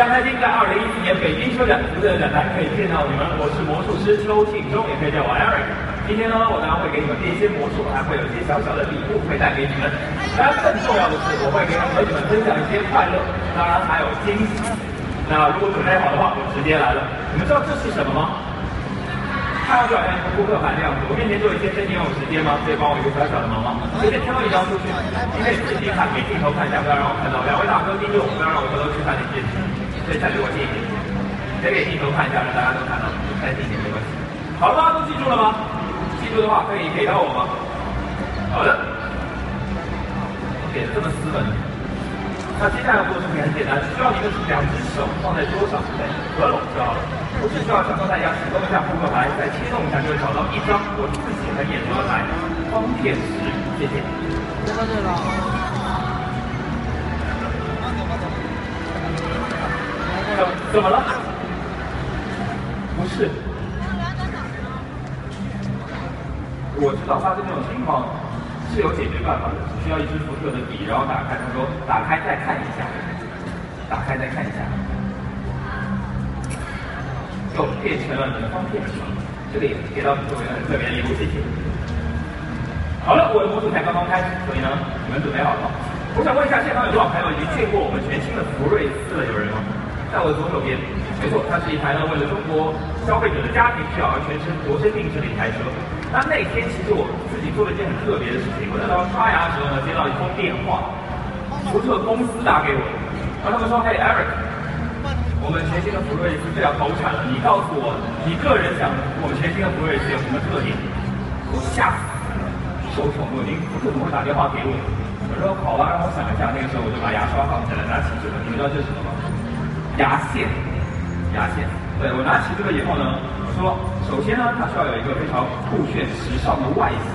常开心，在2014年北京车展福特展台可以见到你们，我是魔术师邱庆忠，也可以叫我 Eric。今天呢，我当然会给你们变一些魔术，还会有一些小小的礼物会带给你们。当然，更重要的是，我会和你们分享一些快乐，当然还有惊喜。那如果准备好的话，我直接来了。你们知道这是什么吗？看上去好像一个扑克牌那样子。我面前就有一些真，你有时间吗？可以帮我一个小小的忙吗？随便挑一张出去，你可以自己看，给镜头看一下，不要让我看到。两位大哥盯着我，不要让我回头去看你电视，所以再离我近一点。再给镜头看一下，让大家都看到，再近一点没关系。好了吗？都记住了吗？记住的话可以给到我吗？好的。点这么斯文。那接下来做的事情很简单，需要你的2只手放在桌上，对，合拢就好了。我只需要教大家使用一下扑克牌，再切动一下就会找到一张我自己很眼熟的牌，方片10，谢谢。 对了。 怎么了？不是。我知道发生这种情况是有解决办法的，只需要一支福特的笔，然后打开，他说打开再看一下，打开再看一下。就变成了你的方片纸，这个也给到你作为很特别的礼物，谢谢。好了，我的魔术才刚刚开始，所以呢，你们准备好了吗？我想问一下，现场有多少朋友已经见过我们全新的福瑞斯了？有人吗？在我的左手边，没错，它是一台呢为了中国消费者的家庭需要而全程量身定制的一台车。那天其实我自己做了一件很特别的事情，我在刷牙的时候呢，接到一通电话，福特公司打给我，然后他们说，嘿 Eric。我们全新的福瑞斯就要投产了，你告诉我，你个人想我们全新的福瑞斯有什么特点？我吓死了，受宠若惊，福特怎么会打电话给我？我说好吧，让我想一下。那个时候我就把牙刷放起来，拿起这个，你们知道这是什么吗？牙线。对，我拿起这个以后呢，我说首先呢，它需要有一个非常酷炫时尚的外形。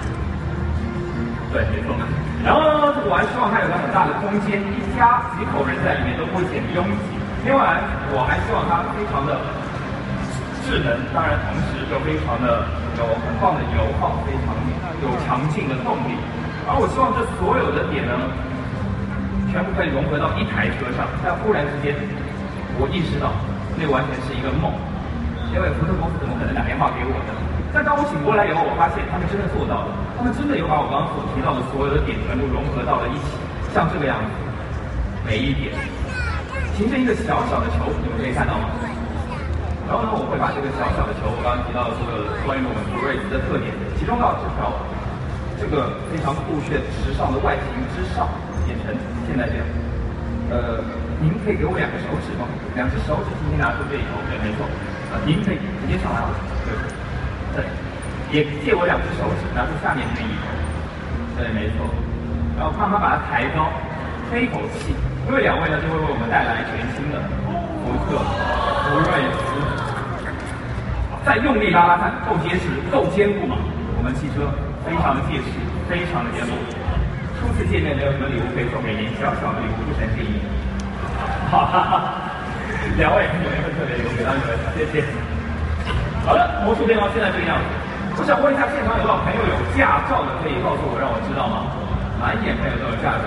对，没错。然后呢，我还希望它有个很大的空间，一家几口人在里面都不会显得拥挤。另外，我还希望它非常的智能，当然同时又非常的有很棒的油耗，非常有强劲的动力。而我希望这所有的点呢，全部可以融合到一台车上。但忽然之间，我意识到那完全是一个梦，因为福特公司怎么可能打电话给我呢？但当我醒过来以后，我发现他们真的做到了，他们真的有把我刚刚所提到的所有的点全部融合到了一起，像这个样子，每一点。形成一个小小的球，你们可以看到吗？然后呢，我会把这个小小的球，我刚刚提到的所有关于我们福瑞斯的特点，集中到这个非常酷炫、时尚的外形之上，变成现在这样。您可以给我2个手指吗？2只手指轻轻拿出这一头，对，没错。您可以直接上来了，对，也借我2只手指拿出下面这一头，对，没错。然后慢慢把它抬高，吹一口气。因为2位呢就会为我们带来全新的福特福瑞斯，再用力拉拉看，够结实、够坚固吗？我们汽车非常的结实，非常的坚固。初次见面没有什么礼物可以送给您，小小的礼物不成敬意。哈哈哈，2位有一份特别礼物给到你们，谢谢。好了，魔术变到现在这个样子。我想问一下，现场有多少朋友有驾照的？可以告诉我，让我知道吗？满眼朋友都有驾照。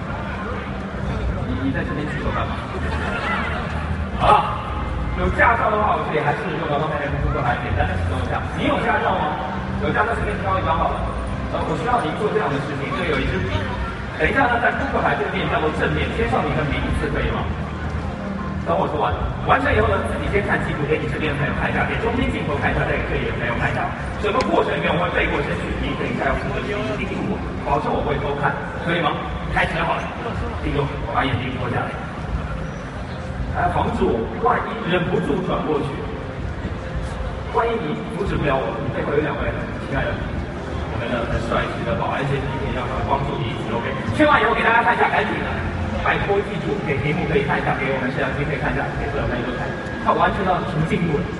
你在这边举手干嘛？好了，有驾照的话，我这里还是用到刚才那个扑克牌，简单的使用一下。你有驾照吗？有驾照随便挑一张好了。我需要您做这样的事情，这里有一支笔。等一下呢，在扑克牌这个面叫做正面，签上你的名字，可以吗？等我说完，完成以后呢，自己先看清楚，给你这边的朋友看一下，给中间镜头看一下，再给这里的朋友看一下。整个过程里面我会背过程序，您等一下要负责去盯住我，保证我会偷看，可以吗？开始好了，记住，把眼睛脱下来，还要防止我万一忍不住转过去，万一你阻止不了我，你背后有2位亲爱的，我们的很帅气的保安先生也要帮助你一起 OK。签完以后给大家看一下，赶紧的，拜托记住，给屏幕可以看一下，给我们摄像机可以看一下，给所有朋友都看，他完成到什么进度了？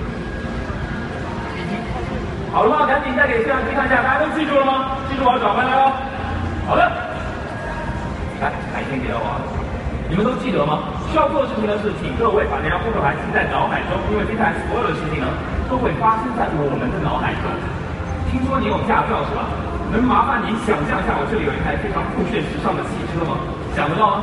好了吗？赶紧再给摄像机看一下，大家都记住了吗？记住我要转回来哦。好的。来，先给到我。你们都记得吗？需要做的事情呢是，请各位把那张扑克牌记在脑海中，因为接下来所有的事情呢都会发生在我们的脑海中。听说你有驾照是吧？能麻烦您想象一下，我这里有一台非常酷炫时尚的汽车吗？想得到吗？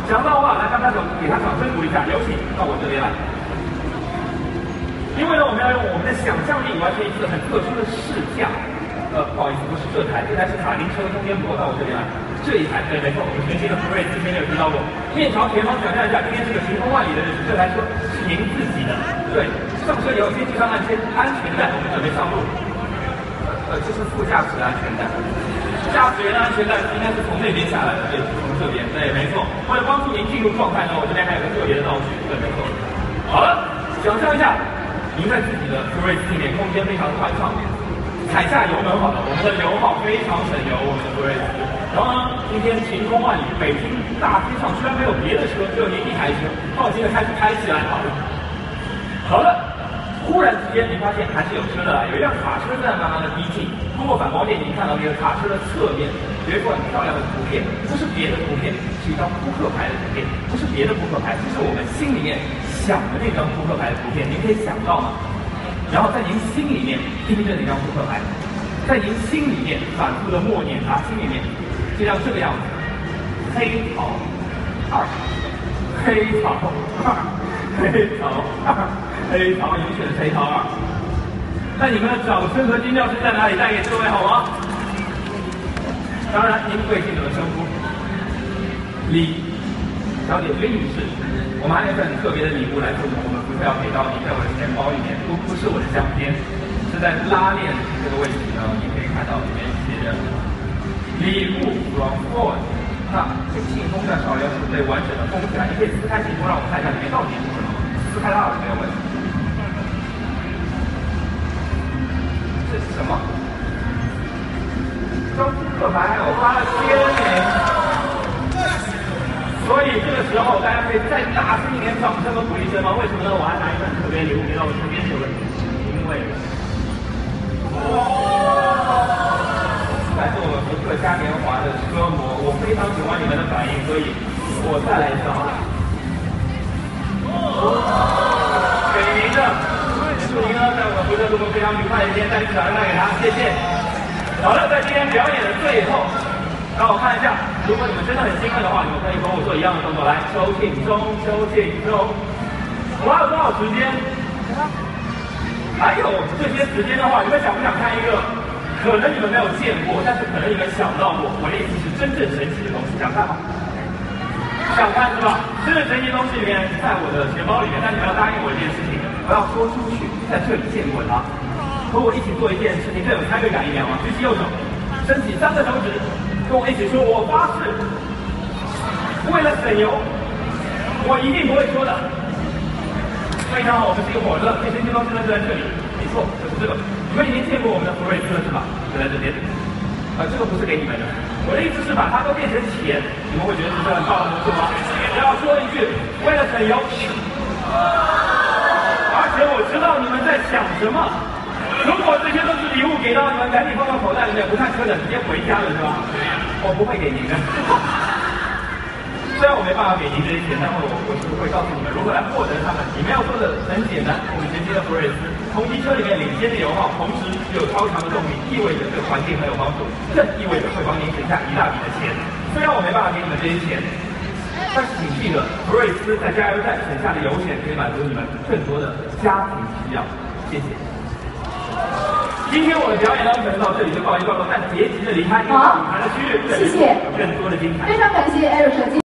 想到的话，来帮他给他掌声鼓励一下，有请到我这边来。因为呢，我们要用我们的想象力完成一次很特殊的试驾。不好意思，不是这台是卡丁车，中间不过到我这边来。这一台，对，没错，我们全新的福瑞之前有提到过。面朝前方想象一下，今天这个晴空万里的日子，这台车是您自己的。对，上车以后先系上安全带，我们准备上路。这是副驾驶的安全带。驾驶员的安全带应该是从那边下来的，对，从这边，对，没错。为了帮助您进入状态呢，我这边还有个特别的道具，对，没错。好了，想象一下，您在自己的福瑞斯里面，空间非常宽敞。踩下油门好了，我们的油耗非常省油，我们的福瑞斯。然后呢，今天晴空万里，北京大街上居然没有别的车，只有您一台车，放心的开起来好了。好了，忽然之间您发现还是有车的来，有一辆卡车在慢慢的逼近。通过反光镜，您看到那个卡车的侧面有一幅很漂亮的图片，不是别的图片，是一张扑克牌的图片，不是别的扑克牌，这是我们心里面想的那张扑克牌的图片，您可以想到吗？然后在您心里面盯着那张扑克牌，在您心里面反复的默念它，心里面就像这个样子：黑桃2，黑桃2，黑桃2，黑桃，你们选黑桃2。那你们的掌声和尖叫声在哪里？带给各位好吗？当然，您贵姓怎么称呼？李小姐，李女士。我们还有一份很特别的礼物来送我们不是要给到你，在我的钱包里面，不是我的香槟，是在拉链这个位置呢，你可以看到里面写着礼物 from Ford。那这个信封呢，稍微要准备完整的封起来，你可以撕开信封，让我看一下里面到底是什么。撕开它没有问题。这是什么？这张扑克牌还有发了签名。所以这个时候，大家可以再大声一点掌声和鼓励声吗？为什么呢？我还拿一份特别礼物给到我身边这位，因为来自我们福特嘉年华的车模，我非常喜欢你们的反应，所以我再来一次好了。给您的，祝您呢在我们福特度过非常愉快的一天，再次掌声带给他，谢谢。好了，在今天表演的最后。让我看一下，如果你们真的很兴奋的话，你们可以跟我做一样的动作，来，收庆中，收庆中。我还有多少时间？还有这些时间的话，你们想不想看一个可能你们没有见过，但是可能你们想到过，我的意思是真正神奇的东西，想看吗？想看是吧？真正神奇的东西里面在我的钱包里面，但你们要答应我一件事情，我要说出去，在这里见过它，和我一起做一件事情，更有参与感一点吗？举起右手，伸起3个手指。跟我一起说，我发誓，为了省油，我一定不会说的。非常好，我们是一个火车，这些地方真的就在这里，没错，就是这个。你们已经见过我们的福瑞斯了是吧？就在这边。这个不是给你们的，我的意思是把它都变成钱，你们会觉得这是很棒的东西吗？只要说一句，为了省油。而且我知道你们在想什么。如果这些都是礼物给到你们，赶紧放到口袋里面，不看车的直接回家了是吧？我不会给您的。虽然我没办法给您这些钱，但我是会告诉你们如何来获得它们。你们要做的很简单，我们全新的福瑞斯同级车里面领先的油耗，同时有超强的动力，意味着对环境很有帮助，更意味着会帮您省下一大笔的钱。虽然我没办法给你们这些钱，但是请记得，福瑞斯在加油站省下的油钱可以满足你们更多的家庭需要。谢谢。今天我的表演呢，可能到这里就告一段落，但别急着离开，因为舞台的区域， 谢谢， 有更多的精彩。 非常感谢 Air 设计。